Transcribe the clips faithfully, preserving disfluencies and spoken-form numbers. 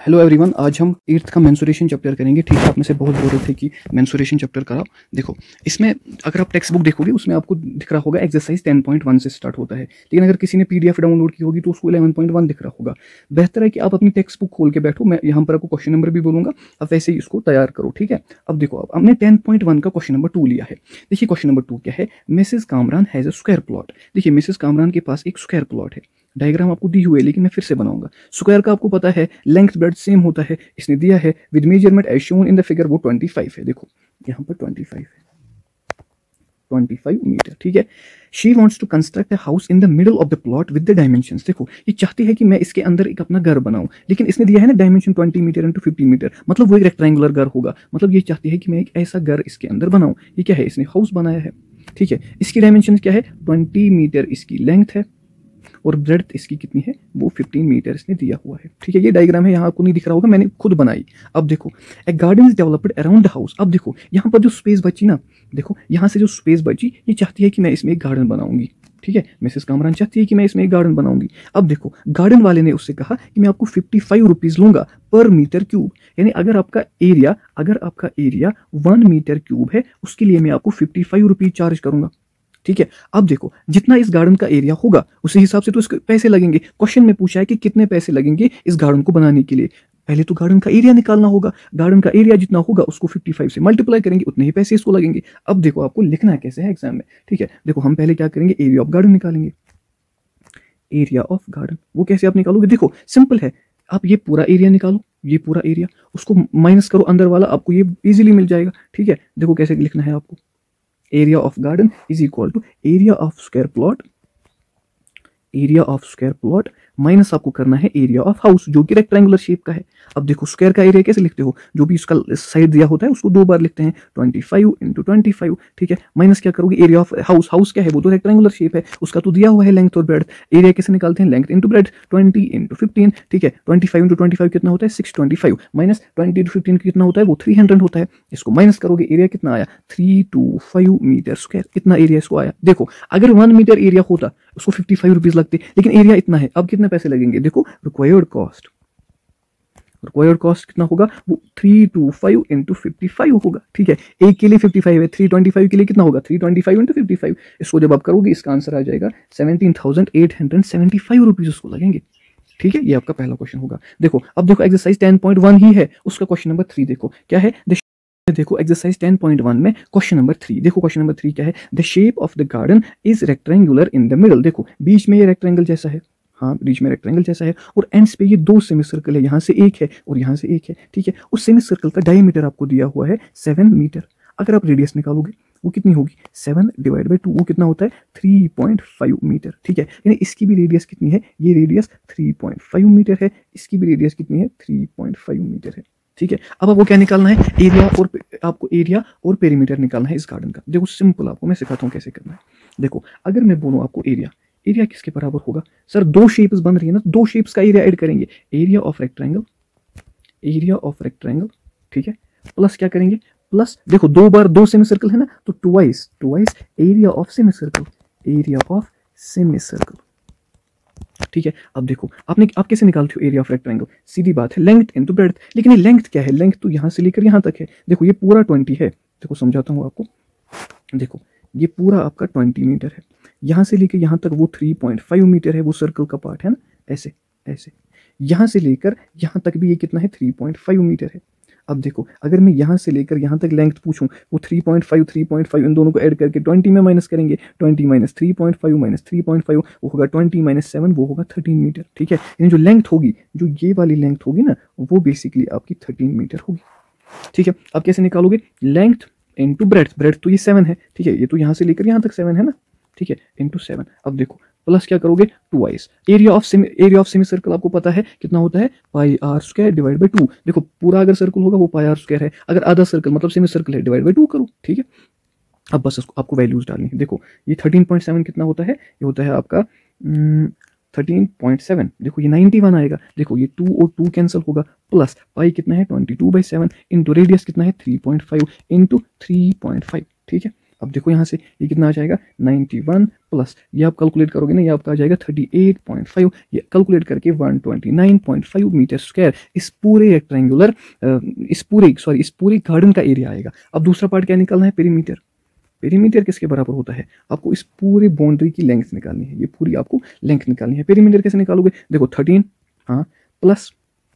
Hello everyone, आज हम eighth का मेंसुरेशन चैप्टर करेंगे। ठीक है, आप में से बहुत बोल रहे थे कि मेंसुरेशन चैप्टर कराओ। देखो, इसमें अगर आप टेक्स्ट बुक देखोगे उसमें आपको दिख रहा होगा एक्सरसाइज टेन पॉइंट वन से स्टार्ट होता है, लेकिन अगर किसी ने पीडीएफ डाउनलोड की होगी तो उसको इलेवन पॉइंट वन दिख रहा होगा। बेहतर है कि आप अपनी टेक्स्ट बुक खोल के बैठो, मैं यहाँ पर आपको क्वेश्चन नंबर भी बोलूँगा, आप वैसे ही इसको तैयार करो। ठीक है, अब देखो, अब हमने टेन पॉइंट वन का क्वेश्चन नंबर टू लिया है। देखिए क्वेश्चन नंबर टू क्या है, Mrs Kamran has a square plot. देखिए मिसेस कामरान के पास एक स्क्वायर प्लॉट है। डायग्राम आपको दी हुई है लेकिन मैं फिर से बनाऊंगा। स्क्वायर का आपको पता है लेंथ ब्रेड्थ सेम होता है, इसने दिया है with measurement as shown in the figure, वो ट्वेंटी फाइव है। देखो यहाँ पर ट्वेंटी फाइव है, ट्वेंटी फाइव मीटर। ठीक है, she wants to construct a house in the middle of the plot with the dimensions. देखो ये चाहती है कि मैं इसके अंदर एक अपना घर बनाऊं, लेकिन इसने दिया है ना dimension twenty metre into fifty metre, मतलब वो एक रेक्टेंगुलर घर होगा। मतलब ये चाहती है कि मैं एक ऐसा घर इसके अंदर बनाऊं। ये क्या है, इसने हाउस बनाया है। ठीक है, इसकी डायमेंशन क्या है, ट्वेंटी मीटर इसकी लेंथ है और ब्रेड्थ इसकी कितनी है, वो फिफ्टीन मीटर इसने दिया हुआ है। ठीक है, ये डायग्राम है, यहाँ आपको नहीं दिख रहा होगा, मैंने खुद बनाई। अब देखो, a garden is developed around the house. अब देखो यहाँ पर जो स्पेस बची ना, देखो यहाँ से जो स्पेस बची, ये चाहती है कि मैं इसमें एक गार्डन बनाऊंगी। ठीक है, मिसेस कामरान चाहती है कि मैं इसमें एक गार्डन बनाऊंगी। अब देखो, गार्डन वाले ने उससे कहा कि मैं आपको फिफ्टी फाइव रुपीज लूंगा पर मीटर क्यूब, यानी अगर आपका एरिया अगर आपका एरिया वन मीटर क्यूब है उसके लिए मैं आपको फिफ्टी फाइव रुपीज चार्ज करूंगा। ठीक है, अब देखो जितना इस गार्डन का एरिया होगा उसी हिसाब से तो इसके पैसे लगेंगे। क्वेश्चन में पूछा है कि कितने पैसे लगेंगे इस गार्डन को बनाने के लिए। पहले तो गार्डन का एरिया निकालना होगा, गार्डन का एरिया जितना होगा उसको फिफ्टी फाइव से मल्टीप्लाई करेंगे, उतने ही पैसे इसको लगेंगे। अब देखो आपको लिखना है कैसे है एग्जाम में। ठीक है, देखो हम पहले क्या करेंगे, एरिया ऑफ गार्डन निकालेंगे। एरिया ऑफ गार्डन वो कैसे आप निकालोगे, देखो सिंपल है, आप ये पूरा एरिया निकालो, ये पूरा एरिया, उसको माइनस करो अंदर वाला, आपको ये इजीली मिल जाएगा। ठीक है, देखो कैसे लिखना है आपको, area of garden is equal to area of square plot, area of square plot minus आपको करना है एरिया ऑफ हाउस जो कि रेक्टेंगुलर शेप का है। अब देखो स्क्वायर का एरिया कैसे लिखते हो, जो भी उसका साइड दिया होता है उसको दो बार लिखते हैं, twenty five into twenty five. ठीक है, माइनस क्या करोगे एरिया ऑफ हाउस, हाउस क्या है, वो तो रेक्टेंगुलर शेप है, उसका तो दिया हुआ है लेंथ और ब्रेड्थ। एरिया कैसे निकालते हैं, length into breadth, twenty into fifteen. ठीक है, twenty five into twenty five कितना होता है, six twenty five, minus twenty into fifteen कितना होता है, वो थ्री हंड्रेड होता है। इसको माइनस करोगे, एरिया कितना आया, three two five metre square, इतना एरिया इसको आया। देखो अगर वन मीटर एरिया होता उसको फिफ्टी फाइव रुपीज लगते, लेकिन एरिया इतना है, अब कितने पैसे लगेंगे, देखो रिक्वायर्ड कॉस्ट, रिक्वायर्ड कॉस्ट कितना होगा, वो three two five into fifty five होगा। ठीक है, एक के लिए फिफ्टी फाइव है, थ्री ट्वेंटी फाइव के लिए कितना होगा, three twenty five into fifty five. इसको जब आप करोगे इसका आंसर आ जाएगा seventeen thousand eight hundred seventy five rupees उसको लगेंगे। ठीक है, ये आपका पहला क्वेश्चन होगा। देखो अब देखो एक्सरसाइज टेन पॉइंट वन ही है, उसका क्वेश्चन नंबर थ्री देखो क्या है। देखो एक्सरसाइज टेन पॉइंट वन में क्वेश्चन नंबर थ्री देखो, क्वेश्चन नंबर थ्री क्या है, the shape of the garden is rectangular in the middle. देखो बीच में ये रेक्टेंगल जैसा है, हाँ बीच में रेक्टेंगल जैसा है, और एंड्स पे ये दो सेमी सर्कल है, यहाँ से एक है और यहाँ से एक है। ठीक है, उस सेमी सर्कल का डायमीटर आपको दिया हुआ है सेवन मीटर। अगर आप रेडियस निकालोगे वो कितनी होगी, सेवन डिवाइड बाई टू, वो कितना होता है, थ्री पॉइंट फाइव मीटर। ठीक है, यानी इसकी भी रेडियस कितनी है, ये radius three point five metre है, इसकी भी रेडियस कितनी है, थ्री पॉइंट फाइव मीटर है। ठीक है, अब आपको क्या निकालना है, एरिया और आपको एरिया और पेरीमीटर निकालना है इस गार्डन का। देखो सिंपल, आपको मैं सिखाता हूँ कैसे करना है। देखो अगर मैं बोलूँ आपको एरिया, एरिया किसके बराबर होगा, सर दो शेप्स बन रही है ना, दो शेप्स का एरिया ऐड करेंगे, area of rectangle, area of rectangle. ठीक है, प्लस क्या करेंगे, प्लस देखो दो बार दो सेमी सर्कल है ना, तो twice twice area of semi circle, area of semi circle. ठीक है, अब देखो आपने आप कैसे निकालते हो एरिया ऑफ रेक्टेंगल, सीधी बात है लेंथ इनटू ब्रेड्थ। लेकिन ये लेंथ क्या है, लेंथ तो यहाँ से लेकर यहाँ तक है। देखो ये पूरा ट्वेंटी है, देखो समझाता हूँ आपको। देखो ये पूरा आपका ट्वेंटी मीटर है, यहाँ से लेकर यहाँ तक वो थ्री पॉइंट फाइव मीटर है, वो सर्कल का पार्ट है ना, ऐसे ऐसे। यहाँ से लेकर यहाँ तक भी ये कितना है, थ्री पॉइंट फाइव मीटर है। अब देखो अगर मैं यहाँ से लेकर यहाँ तक लेंथ पूछूं, वो three point five three point five इन दोनों को ऐड करके ट्वेंटी में माइनस करेंगे, twenty minus three point five minus three point five वो होगा ट्वेंटी माइनस सेवन, वो होगा थर्टीन मीटर। ठीक है, यानी जो लेंथ होगी, जो ये वाली लेंथ होगी ना, वो बेसिकली आपकी थर्टीन मीटर होगी। ठीक है, अब कैसे निकालोगे, लेंथ इंटू ब्रेड्थ, ब्रेड्थ तो ये सेवन है। ठीक है, ये तो यहाँ से लेकर यहाँ तक सेवन है ना। ठीक है, इंटू सेवन। अब देखो प्लस क्या करोगे, twice, area of semi area of semi circle आपको पता है कितना होता है, pi r square divide by two. देखो पूरा अगर सर्कल होगा वो पाई आर स्क्वायर है, अगर आधा सर्कल मतलब सेमी सर्कल है डिवाइड बाई टू करो। ठीक है, अब बस इसको आपको वैल्यूज डालनी है। देखो ये थर्टीन पॉइंट सेवन कितना होता है, ये होता है आपका थर्टीन पॉइंट सेवन। देखो ये नाइन्टी वन आएगा, देखो ये टू और टू कैंसिल होगा, प्लस पाई कितना है twenty two by seven, into radius कितना है three point five into three point five. ठीक है, अब देखो यहाँ से ये कितना आ जाएगा, नाइन्टी वन प्लस ये आप कैलकुलेट करोगे ना, ये आपका आ जाएगा थर्टी एट पॉइंट फाइव, ये कैलकुलेट करके one twenty nine point five metre square इस पूरे रेक्टेंगुलर इस पूरे सॉरी इस पूरे गार्डन का एरिया आएगा। अब दूसरा पार्ट क्या निकालना है, पेरीमीटर। पेरीमीटर किसके बराबर होता है, आपको इस पूरे बाउंड्री की लेंथ निकालनी है, ये पूरी आपको लेंथ निकालनी है। पेरीमीटर कैसे निकालोगे, देखो थर्टीन हाँ plus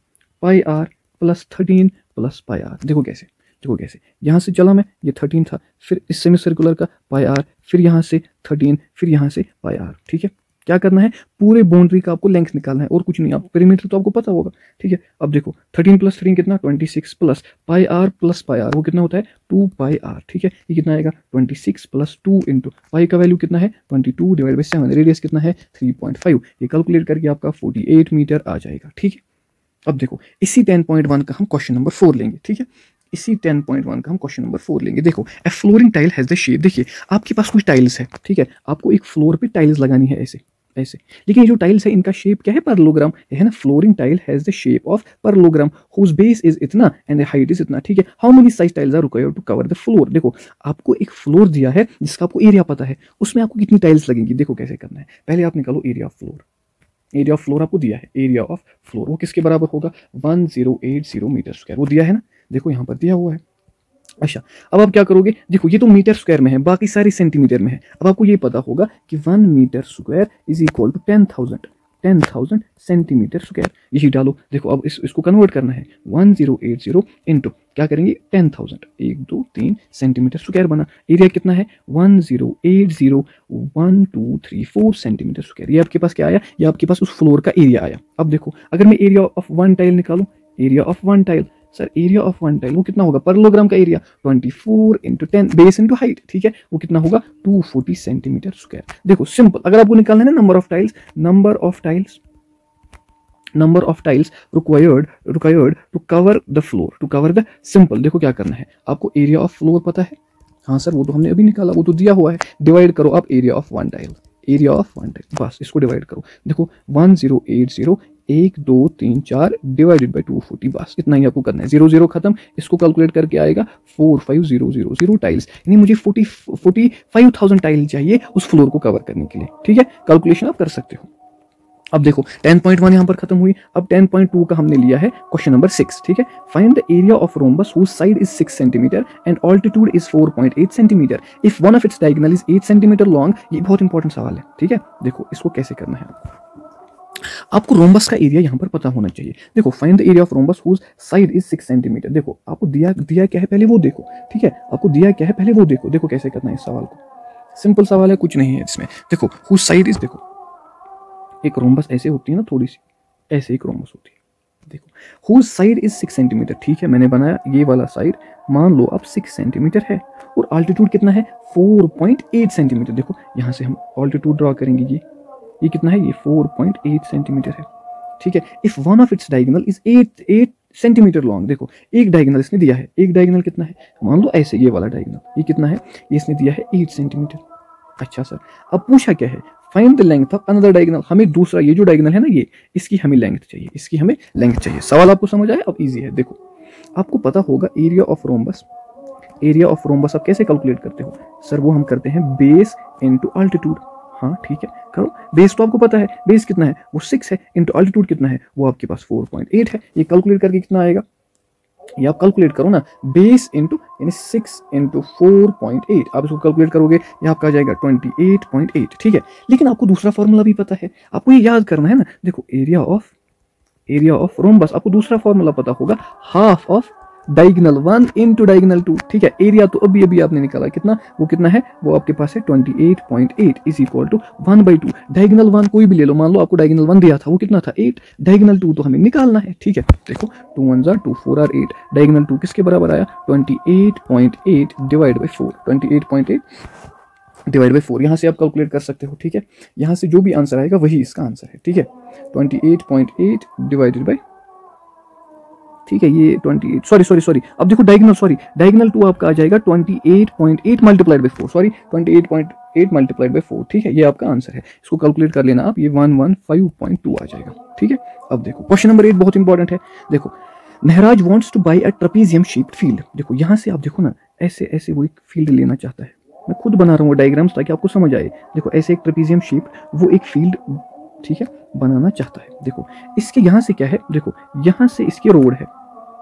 pi r plus thirteen plus pi r, देखो कैसे देखो कैसे यहाँ से चला मैं, ये थर्टीन था, फिर इस सेमी सर्कुलर का पाई आर, फिर यहाँ से थर्टीन, फिर यहाँ से पाई आर। ठीक है, क्या करना है, पूरे बाउंड्री का आपको लेंथ निकालना है और कुछ नहीं। आपको पेरीमीटर तो आपको पता होगा। ठीक है, अब देखो थर्टीन प्लस थ्री कितना twenty six plus pi r plus pi r वो कितना होता है टू पाई आर। ठीक है, ये कितना आएगा twenty six plus two into pi का वैल्यू कितना है twenty two divide by seven, radius कितना है थ्री पॉइंट फाइव, ये कैलकुलेट करके आपका फोर्टी एट मीटर आ जाएगा। ठीक है, अब देखो इसी टेन पॉइंट वन का हम क्वेश्चन नंबर फोर लेंगे। ठीक है, इसी टेन पॉइंट वन का हम क्वेश्चन नंबर फोर लेंगे। देखो a flooring tile has the shape, देखिए आपके पास कुछ टाइल्स है। ठीक है, आपको एक फ्लोर पे टाइल्स लगानी है ऐसे ऐसे, लेकिन ये जो टाइल्स है इनका शेप क्या है, पैरेललोग्राम है ना। Flooring tile has the shape of parallelogram whose base is इतना एंड द हाइट इज इतना। ठीक है, how many size tiles are required to cover the floor. देखो आपको एक फ्लोर दिया है जिसका आपको एरिया पता है, उसमें आपको कितनी टाइल्स लगेंगी। देखो कैसे करना है, पहले आप निकालो area of floor. Area of floor आपको दिया है, एरिया ऑफ फ्लोर वो किसके बराबर होगा one zero eight zero metre square, वो दिया है ना, देखो यहाँ पर दिया हुआ है। अच्छा, अब आप क्या करोगे, देखो ये तो मीटर स्क्वायर में है, बाकी सारी सेंटीमीटर में है। अब आपको ये पता होगा कि one metre square is equal to ten thousand ten thousand centimetre square, यही डालो। देखो अब इस, इसको कन्वर्ट करना है, one zero eight zero into क्या करेंगे टेन थाउजेंड, एक दो तीन सेंटीमीटर स्क्वायर बना। एरिया कितना है one zero eight zero one two three four centimetre square, ये आपके पास क्या आया, ये आपके पास उस फ्लोर का एरिया आया। अब देखो अगर मैं एरिया ऑफ वन टाइल निकालूं, area of one tile sir area of one tile वो कितना होगा, पैरेललोग्राम का area twenty four into ten base into height. ठीक है, वो कितना होगा टू फोर्टी सेंटीमीटर स्क्वायर। देखो सिंपल, अगर आपको निकालना है ना number of tiles, number of tiles number of tiles required required to cover the floor to cover the simple. देखो क्या करना है, आपको एरिया ऑफ फ्लोर पता है, हाँ सर वो तो हमने अभी निकाला, वो तो दिया हुआ है। डिवाइड करो आप area of one tile, area of one tile, बस इसको डिवाइड करो। देखो वन जीरो एट जीरो एक दो तीन चार डिवाइडेड बाई टू फोर्टी, बस इतना ही आपको करना है। जीरो जीरो खत्म, इसको कैलकुलेट करके आएगा four five zero zero zero tiles, यानी मुझे forty forty five thousand tile चाहिए उस फ्लोर को कवर करने के लिए। ठीक है, कैलकुलेशन आप कर सकते हो। अब देखो टेन पॉइंट वन यहाँ पर खत्म हुई। अब टेन पॉइंट टू का हमने लिया है क्वेश्चन नंबर सिक्स। ठीक है, find the area of rhombus whose side is six centimetre and altitude is four point eight centimetre if one of its diagonal is eight centimetre long. ये बहुत important सवाल है। ठीक है, देखो इसको कैसे करना है, आपको रोम्बस का एरिया यहाँ पर पता होना चाहिए। देखो find the area of rhombus whose side is six centimetre. देखो आपको दिया दिया क्या है पहले वो देखो। ठीक है, आपको दिया क्या है पहले वो देखो। देखो कैसे करना है इस सवाल को, सिंपल सवाल है, कुछ नहीं है इसमें। देखो हुज साइड इज, देखो एक रोम्बस ऐसे होती है ना, थोड़ी सी ऐसे एक रोम्बस होती है। देखो whose side is six centimetre. ठीक है, मैंने बनाया ये वाला साइड, मान लो अब सिक्स सेंटीमीटर है और आल्टीट्यूड कितना है फोर पॉइंट एट सेंटीमीटर। देखो यहाँ से हम आल्टीट्यूड ड्रॉ करेंगे, ये ये कितना है, ये फोर पॉइंट एट सेंटीमीटर है। ठीक है, if one of its diagonal is eight eight centimetre long. देखो एक डायगोनल इसने दिया है, एक डायगोनल कितना है, मान लो ऐसे ये वाला डायगोनल, ये कितना है, ये इसने दिया है एट सेंटीमीटर। अच्छा सर, अब पूछा क्या है, find the length of another diagonal. हमें दूसरा ये जो डायगोनल है ना, ये इसकी हमें लेंथ चाहिए, इसकी हमें लेंथ चाहिए। सवाल आपको समझ आया, अब इजी है। देखो आपको पता होगा area of rhombus, area of rhombus आप कैसे कैलकुलेट करते हो सर, वो हम करते हैं बेस इनटू अल्टीट्यूड। हाँ ठीक है, करो। बेस तो आपको पता है, बेस कितना है वो सिक्स है, इनटू अल्टीट्यूड कितना है वो आपके पास फोर पॉइंट एट है। ये कैलकुलेट करके कितना आएगा, ये आप कैलकुलेट करो ना, बेस इंटू यानी six into four point eight, आप इसको कैलकुलेट करोगे ये आपका आ जाएगा ट्वेंटी एट पॉइंट एट। ठीक है, लेकिन आपको दूसरा फॉर्मूला भी पता है, आपको ये याद करना है ना। देखो area of area of rhombus, आपको दूसरा फॉर्मूला पता होगा, half of diagonal one into diagonal two. ठीक है, एरिया तो अभी अभी आपने निकाला, कितना वो कितना है, वो आपके पास है twenty eight point eight is equal to one by two. Diagonal one कोई भी ले लो, मान लो आपको डायगोनल वन दिया था, वो कितना था एट, डायगोनल टू तो हमें निकालना है। ठीक है, देखो two one are two four are eight, diagonal two किसके बराबर आया twenty eight point eight divide by four, twenty eight point eight divide by four, यहाँ से आप कैलकुलेट कर सकते हो। ठीक है, यहाँ से जो भी आंसर आएगा वही इसका आंसर है। ठीक है, twenty eight point eight divided by, ठीक है ये twenty eight, sorry sorry sorry अब देखो डायगोनल, सॉरी डायगोनल टू आपका आ जाएगा twenty eight point eight multiplied by four, sorry twenty eight point eight multiplied by four. ठीक है, ये आपका आंसर है, इसको कैलकुलेट कर लेना आप, ये one one five point two आ जाएगा। ठीक है, अब देखो क्वेश्चन नंबर एट बहुत इंपॉर्टेंट है। देखो Maharaj wants to buy a trapezium shaped field. देखो यहाँ से आप देखो ना, ऐसे ऐसे वो एक फील्ड लेना चाहता है, मैं खुद बना रहा हूँ डायग्राम्स ताकि आपको समझ आए। देखो ऐसे एक ट्रेपीजियम शेप वो एक फील्ड, ठीक है, बनाना चाहता है। देखो इसके यहाँ से क्या है, देखो यहाँ से इसकी रोड है,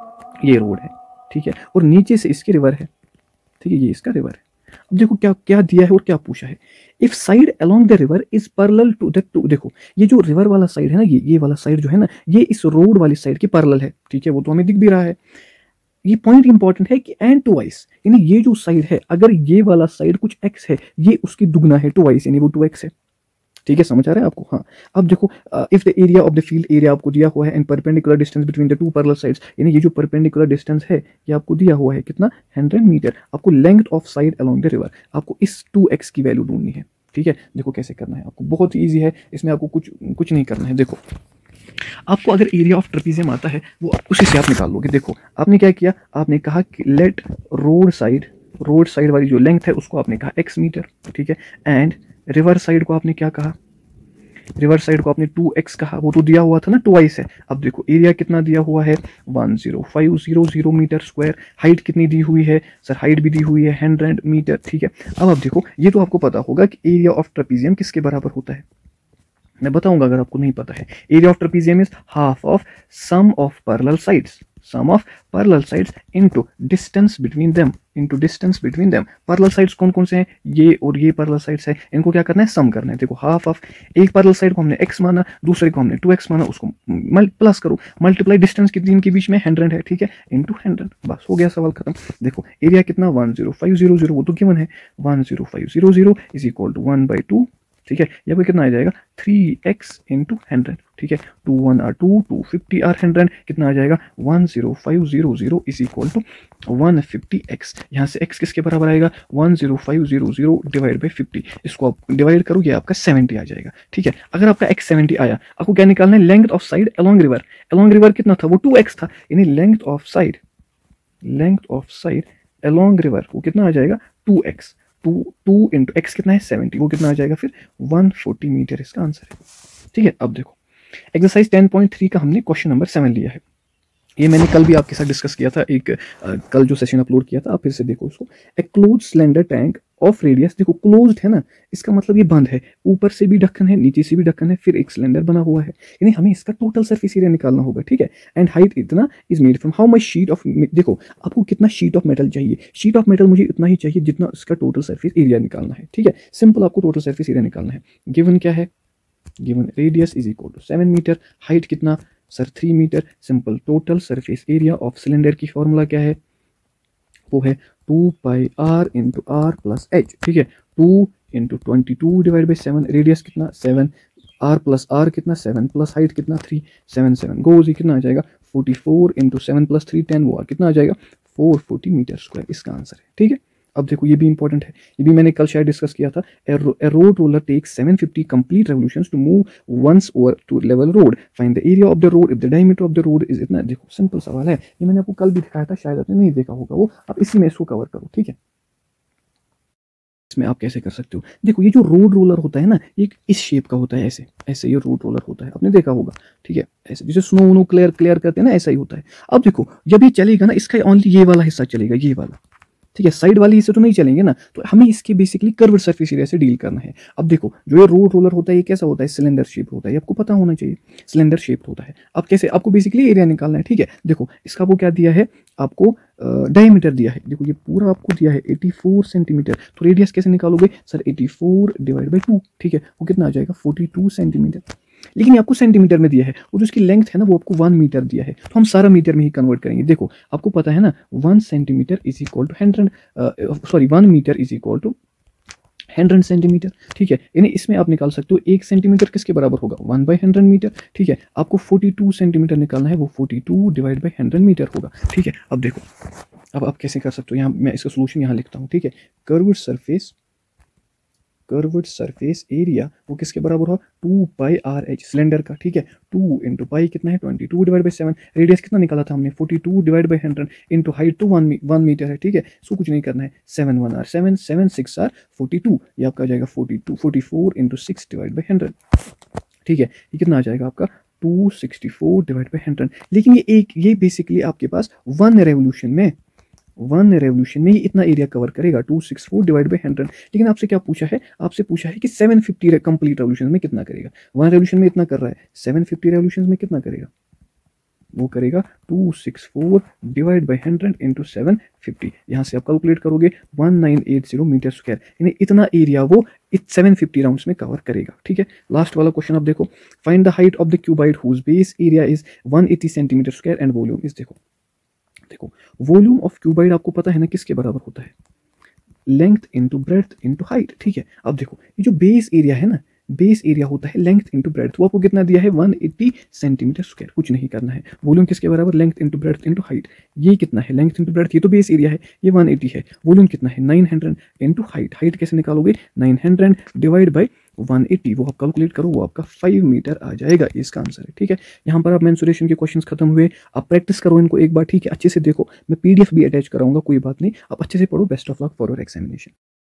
ये रोड है, ठीक है, और नीचे से इसकी रिवर है, ठीक है, ये इसका रिवर है। अब देखो क्या क्या दिया है और क्या पूछा है, if side along the river is parallel to the two, देखो ये जो रिवर वाला साइड है ना, ये ये वाला साइड जो है ना, ये इस रोड वाली साइड के पैरेलल है, ठीक है, वो तो हमें दिख भी रहा है। ये पॉइंट इंपॉर्टेंट है कि एंड टू वाइस, यानी ये जो साइड है, अगर ये वाला साइड कुछ एक्स है, ये उसकी दुगना है, टू वाइस यानी वो टू एक्स है, ठीक है, समझ आ रहा है आपको। हाँ अब देखो if the area of the field, area आपको दिया हुआ है, and perpendicular distance between the two parallel sides, यानी ये जो परपेंडिकुलर डिस्टेंस है ये आपको दिया हुआ है कितना, हंड्रेड मीटर। आपको length of side along the river, आपको इस टू एक्स की वैल्यू ढूंढनी है, ठीक है। देखो कैसे करना है आपको, बहुत ही ईजी है, इसमें आपको कुछ कुछ नहीं करना है। देखो आपको अगर एरिया ऑफ ट्रेपीजियम आता है वो उसी से आप निकाल लोगे। देखो आपने क्या किया, आपने कहा कि let road side, road side वाली जो लेंथ है उसको आपने कहा एक्स मीटर, ठीक है, एंड रिवर साइड को आपने क्या कहा, रिवर साइड को आपने टू एक्स कहा, वो तो दिया हुआ था ना, टू वाइस है। अब देखो एरिया कितना दिया हुआ है, one zero five zero zero metre square. Height कितनी दी हुई है सर, हाइट भी दी हुई है हंड्रेड मीटर, ठीक है। अब आप देखो ये तो आपको पता होगा कि एरिया ऑफ ट्रेपीजियम किसके बराबर होता है, मैं बताऊंगा अगर आपको नहीं पता है। Area of trapezium is half of sum of parallel sides, sum of parallel sides into distance between them, into distance between them. Parallel sides कौन कौन से हैं, ये और ये पैरेलल साइड्स है, इनको क्या करना है, सम करना है। देखो हाफ ऑफ, एक पैरेलल साइड को हमने x माना, दूसरे को हमने टू एक्स माना, उसको प्लस करो, मल्टीप्लाई डिस्टेंस कितनी इनके बीच में, हंड्रेड है, ठीक है, इनटू हंड्रेड, बस हो गया सवाल खत्म। देखो एरिया कितना one zero five zero zero, वो तो गिवन है, one zero five zero zero is equal to one by two, ठीक है, यहाँ पे कितना आ जाएगा थ्री एक्स इंटू हंड्रेड, ठीक है, two one are two, two fifty are hundred, कितना आ जाएगा one zero five zero zero is equal to one fifty x. यहाँ से x किसके बराबर आएगा, one zero five zero zero divide by fifty, इसको आप डिवाइड करोगे आपका सेवेंटी आ जाएगा, ठीक है। अगर आपका x सेवेंटी आया, आपको क्या निकालना है, length of side along river, along river कितना था, वो टू एक्स था, यानी length of side, length of side along river वो कितना आ जाएगा, two x, two two into x कितना है सेवेंटी, वो कितना आ जाएगा फिर वन फोर्टी मीटर, इसका आंसर है, ठीक है। अब देखो एक्सरसाइज टेन पॉइंट थ्री का हमने क्वेश्चन नंबर सेवन लिया है, ये मैंने कल भी आपके साथ डिस्कस किया था, एक आ, कल जो सेशन अपलोड किया था, आप फिर से देखो उसको। A close cylinder tank of radius, देखो क्लोज्ड है ना, इसका मतलब ये बंद है, ऊपर से भी ढक्कन है, नीचे से भी ढक्कन है, फिर एक सिलेंडर बना हुआ है, यानी हमें इसका टोटल सरफेस एरिया निकालना होगा, ठीक है। एंड हाइट इतना is made from how much sheet of, देखो आपको कितना शीट ऑफ मेटल चाहिए, शीट ऑफ मेटल मुझे इतना ही चाहिए जितना इसका टोटल सरफेस एरिया निकालना है, ठीक है, सिंपल आपको टोटल सरफेस एरिया निकालना है। गिवन क्या है, given radius is equal to seven metre, height कितना sir three metre, simple total surface area of cylinder की फॉर्मूला क्या है, वो है two pi r into r plus h, ठीक है, two into twenty two divide by seven, radius कितना seven, r plus r कितना सेवन, प्लस हाइट कितना थ्री, सेवन सेवन गोज, कितना आ जाएगा forty four into seven plus three ten, वो are कितना आ जाएगा फोर फोर्टी मीटर स्क्वायर, इसका आंसर है, ठीक है। अब देखो ये भी इंपॉर्टेंट है, ये भी मैंने कल शायद डिस्कस किया था। A road roller takes seven fifty complete revolutions to move once over to level road, find the area of the road if the diameter of the road is इतना। देखो सिंपल सवाल है, ये मैंने आपको कल भी दिखाया था, शायद आपने नहीं देखा होगा वो, आप इसी में इसको कवर करो, ठीक है। इसमें आप कैसे कर सकते हो, देखो ये जो रोड रोलर होता है ना, ये इस शेप का होता है, ऐसे ऐसे ये रोड रोलर होता है, आपने देखा होगा, ठीक है, ऐसे जैसे स्नो वनो क्लियर क्लियर करते हैं ना, ऐसा ही होता है। अब देखो जब ये चलेगा ना, इसका ओनली ये वाला हिस्सा चलेगा, ये वाला, ठीक है, साइड वाली हिस्से तो नहीं चलेंगे ना, तो हमें इसके बेसिकली कर्व्ड सरफेस एरिया से डील करना है। अब देखो जो ये रोड रोलर होता है ये कैसा होता है, सिलेंडर शेप होता है, ये आपको पता होना चाहिए, सिलेंडर शेप होता है। अब कैसे आपको बेसिकली एरिया निकालना है, ठीक है। देखो इसका वो क्या दिया है आपको, डायमीटर दिया है, देखो ये पूरा आपको दिया है एटी फोर सेंटीमीटर, तो रेडियस कैसे निकालोगे sir, eighty four divide by two, ठीक है, वो कितना आ जाएगा फोर्टी टू सेंटीमीटर, लेकिन ये आपको सेंटीमीटर में दिया है, और जो इसकी लेंथ है ना वो आपको वन मीटर दिया है, तो हम सारा मीटर में ही कन्वर्ट करेंगे। देखो आपको पता है ना, one centimetre is equal to hundred, sorry one metre is equal to hundred centimetre, ठीक है, यानी इसमें आप निकाल सकते हो एक सेंटीमीटर किसके बराबर होगा, वन बाई हंड्रेड मीटर, ठीक है। आपको फोर्टी टू सेंटीमीटर निकालना है, वो forty two divide by hundred metre होगा, ठीक है। अब देखो अब आप कैसे कर सकते हो, यहाँ मैं इसका सोल्यूशन यहाँ लिखता हूँ, ठीक है। Curved surface, curved surface area वो किसके बराबर हो, two pi r h cylinder का, ठीक है, टू इंटू पाई कितना है twenty two divide by seven, radius कितना निकाला था हमने forty two divide by hundred into height two one one metre है, ठीक है, इसको कुछ नहीं करना है, seven one are seven, seven six are forty two, ये आपका आ जाएगा forty to forty four into six divide by hundred, ठीक है, ये कितना आ जाएगा आपका two sixty four divide by hundred. लेकिन ये एक ये बेसिकली आपके पास वन रेवोल्यूशन में वन रेवोल्यूशन में ये इतना एरिया कवर करेगा, two six four divide by hundred. लेकिन आपसे क्या पूछा है, आपसे पूछा है कि सेवन फिफ्टी कंप्लीट रेवोल्यूशन में कितना करेगा। वन रेवोल्यूशन में इतना कर रहा है, सेवन फिफ्टी रेवोल्यूशन में कितना करेगा, वो करेगा two six four divide by hundred into seven fifty. यहाँ से आप कैलकुलेट करोगे one nine eight zero metre square, यानी इतना एरिया वो सेवन फिफ्टी राउंड्स में कवर करेगा। ठीक है, लास्ट वाला क्वेश्चन आप देखो, find the height of the cuboid whose base area is one eighty centimetre square and volume is, देखो देखो वॉल्यूम ऑफ क्यूबाइड आपको पता है ना किसके बराबर होता है, length into breadth into height. ठीक है, अब देखो ये जो बेस एरिया है ना, बेस एरिया होता है लेंथ इंटू ब्रेड्थ, वो आपको कितना दिया है वन एटी सेंटीमीटर स्क्वायर, कुछ नहीं करना है। वॉल्यूम किसके बराबर, length into breadth into height, ये कितना है लेंथ इंटू ब्रेड्थ, ये तो बेस एरिया है, ये वन एटी है। वॉल्यूम कितना है nine hundred into height, height कैसे निकालोगे, nine hundred divide by one eighty, वो आप कैलकुलेट करो, वो आपका फाइव मीटर आ जाएगा, इसका आंसर है। ठीक है, यहाँ पर आप मेंसुरेशन के क्वेश्चंस खत्म हुए, आप प्रैक्टिस करो इनको एक बार। ठीक है, अच्छे से देखो, मैं पीडीएफ भी अटैच कराऊंगा, कोई बात नहीं, आप अच्छे से पढ़ो। Best of luck for your examination.